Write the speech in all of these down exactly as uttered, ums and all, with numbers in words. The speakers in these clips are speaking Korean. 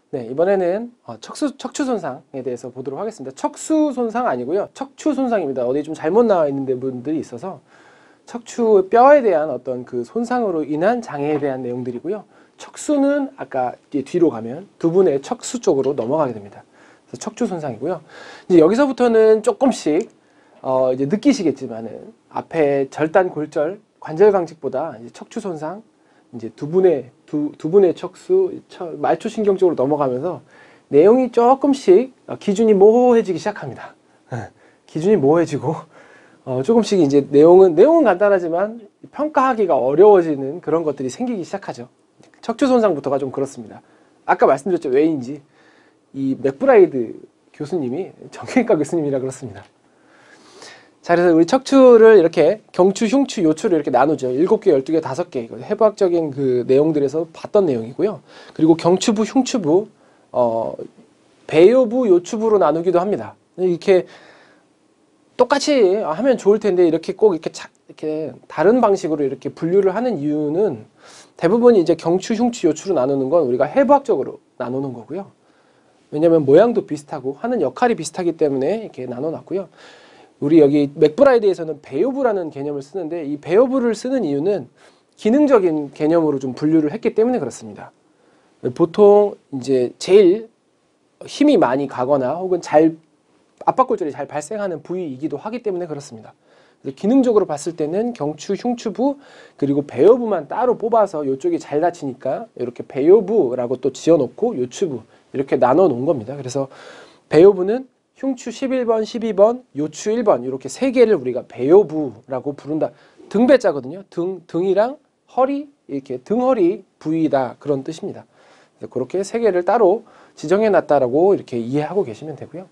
네, 이번에는 척수, 척추 손상에 대해서 보도록 하겠습니다. 척수 손상 아니고요. 척추 손상입니다. 어디 좀 잘못 나와 있는 분들이 있어서 척추 뼈에 대한 어떤 그 손상으로 인한 장애에 대한 내용들이고요. 척수는 아까 이제 뒤로 가면 두 분의 척수 쪽으로 넘어가게 됩니다. 그래서 척추 손상이고요. 이제 여기서부터는 조금씩 어 이제 느끼시겠지만은 앞에 절단 골절 관절 강직보다 이제 척추 손상 이제 두 분의 두, 두 분의 척수 말초 신경 쪽으로 넘어가면서 내용이 조금씩 기준이 모호해지기 시작합니다. 기준이 모호해지고 어, 조금씩 이제 내용은 내용은 간단하지만 평가하기가 어려워지는 그런 것들이 생기기 시작하죠. 척추 손상부터가 좀 그렇습니다. 아까 말씀드렸죠. 왜인지 이 맥브라이드 교수님이 정형외과 교수님이라 그렇습니다. 자, 그래서 우리 척추를 이렇게 경추, 흉추, 요추를 이렇게 나누죠. 일곱 개, 열두 개, 다섯 개. 해부학적인 그 내용들에서 봤던 내용이고요. 그리고 경추부, 흉추부, 어, 배요부, 요추부로 나누기도 합니다. 이렇게 똑같이 하면 좋을 텐데 이렇게 꼭 이렇게 착, 이렇게 다른 방식으로 이렇게 분류를 하는 이유는 대부분 이제 경추, 흉추, 요추로 나누는 건 우리가 해부학적으로 나누는 거고요. 왜냐하면 모양도 비슷하고 하는 역할이 비슷하기 때문에 이렇게 나눠놨고요. 우리 여기 맥브라이드에서는 배요부라는 개념을 쓰는데 이 배요부를 쓰는 이유는 기능적인 개념으로 좀 분류를 했기 때문에 그렇습니다. 보통 이제 제일 힘이 많이 가거나 혹은 잘 압박골절이 잘 발생하는 부위이기도 하기 때문에 그렇습니다. 그래서 기능적으로 봤을 때는 경추, 흉추부 그리고 배요부만 따로 뽑아서 이쪽이 잘 다치니까 이렇게 배요부라고 또 지어놓고 요추부 이렇게 나눠 놓은 겁니다. 그래서 배요부는 흉추 십일 번, 십이 번, 요추 일 번 이렇게 세 개를 우리가 배요부라고 부른다. 등배자거든요. 등, 등이랑 허리 이렇게 등허리 부위다 그런 뜻입니다. 그래서 그렇게 세 개를 따로 지정해 놨다라고 이렇게 이해하고 계시면 되고요.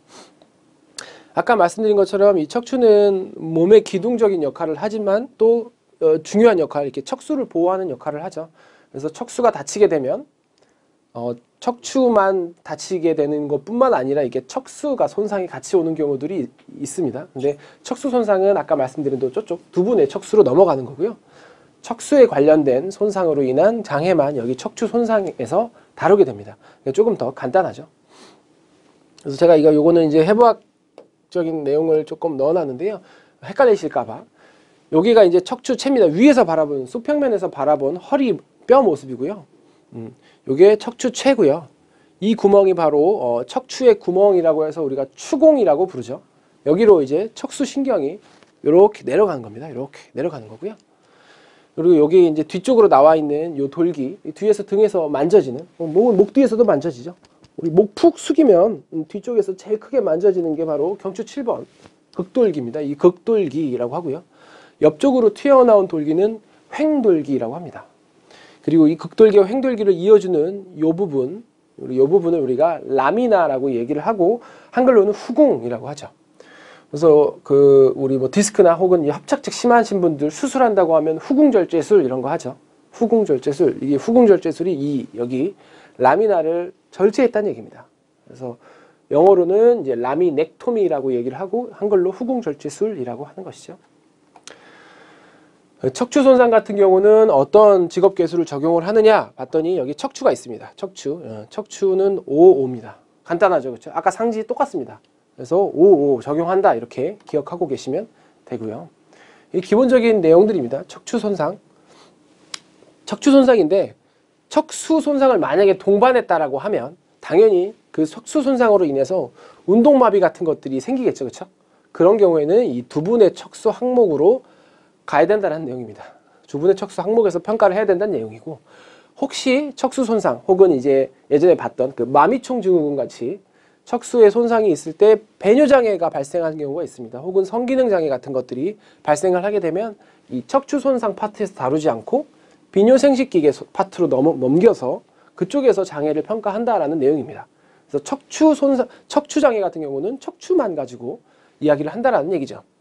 아까 말씀드린 것처럼 이 척추는 몸의 기둥적인 역할을 하지만 또 어, 중요한 역할, 이렇게 척수를 보호하는 역할을 하죠. 그래서 척수가 다치게 되면 어, 척추만 다치게 되는 것뿐만 아니라 이게 척수가 손상이 같이 오는 경우들이 있습니다. 근데 척수 손상은 아까 말씀드린 또 저쪽 두 분의 척수로 넘어가는 거고요. 척수에 관련된 손상으로 인한 장애만 여기 척추 손상에서 다루게 됩니다. 조금 더 간단하죠. 그래서 제가 이거 요거는 이제 해부학적인 내용을 조금 넣어놨는데요. 헷갈리실까봐. 여기가 이제 척추체입니다. 위에서 바라본 수평면에서 바라본 허리 뼈 모습이고요. 음, 요게 척추체고요. 이 구멍이 바로 어, 척추의 구멍이라고 해서 우리가 추공이라고 부르죠. 여기로 이제 척수신경이 이렇게 내려가는 겁니다. 이렇게 내려가는 거고요. 그리고 여기 이제 뒤쪽으로 나와 있는 요 돌기, 뒤에서 등에서 만져지는, 목은 목 뒤에서도 만져지죠. 우리 목 푹 숙이면 뒤쪽에서 제일 크게 만져지는 게 바로 경추 칠 번 극돌기입니다. 이 극돌기라고 하고요. 옆쪽으로 튀어나온 돌기는 횡돌기라고 합니다. 그리고 이 극돌기와 횡돌기를 이어주는 요 부분, 요 부분을 우리가 라미나라고 얘기를 하고 한글로는 후궁이라고 하죠. 그래서 그 우리 뭐 디스크나 혹은 이 협착증 심하신 분들 수술한다고 하면 후궁절제술 이런 거 하죠. 후궁절제술, 이게 후궁절제술이 이 여기 라미나를 절제했다는 얘기입니다. 그래서 영어로는 이제 라미넥토미라고 얘기를 하고 한글로 후궁절제술이라고 하는 것이죠. 척추 손상 같은 경우는 어떤 직업 괴수를 적용을 하느냐 봤더니 여기 척추가 있습니다. 척추. 척추는 오 오입니다. 간단하죠. 그렇죠? 아까 상지 똑같습니다. 그래서 오 오 적용한다 이렇게 기억하고 계시면 되고요. 이 기본적인 내용들입니다. 척추 손상. 척추 손상인데 척수 손상을 만약에 동반했다라고 하면 당연히 그 척수 손상으로 인해서 운동마비 같은 것들이 생기겠죠. 그렇죠? 그런 경우에는 이 두 분의 척수 항목으로 가야 된다는 내용입니다. 두 분의 척수 항목에서 평가를 해야 된다는 내용이고, 혹시 척수 손상 혹은 이제 예전에 봤던 그 마미총 증후군 같이 척수에 손상이 있을 때 배뇨장애가 발생하는 경우가 있습니다. 혹은 성기능장애 같은 것들이 발생을 하게 되면 이 척추 손상 파트에서 다루지 않고 비뇨생식기계 파트로 넘, 넘겨서 그쪽에서 장애를 평가한다라는 내용입니다. 그래서 척추 손상, 척추 장애 같은 경우는 척추만 가지고 이야기를 한다라는 얘기죠.